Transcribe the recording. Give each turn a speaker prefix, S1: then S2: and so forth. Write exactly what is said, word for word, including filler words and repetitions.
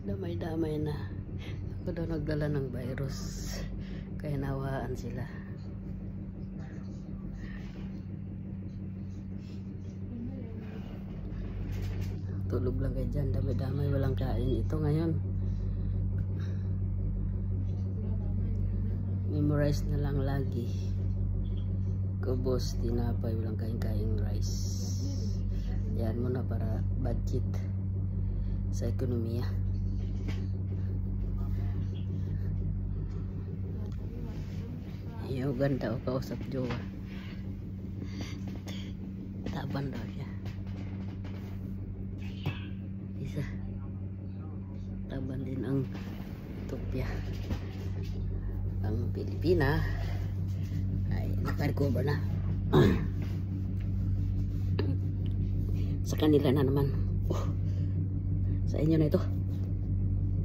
S1: damay-damay na. Ako daw nagdala ng virus, kaya nawaan sila. Tulog lang kayo dyan, damay-damay, walang kain ito ngayon. Memorize na lang lagi. Kubos, tinapay, walang kain-kain rice. Yan muna para budget sa ekonomiya. Ayaw, ganda o kausap jowa. Taban daw siya. Isa. Taban din ang Tupya. Ang Pilipina ay naka-recover na. Sa kanila na naman. Oh, sa inyo na ito.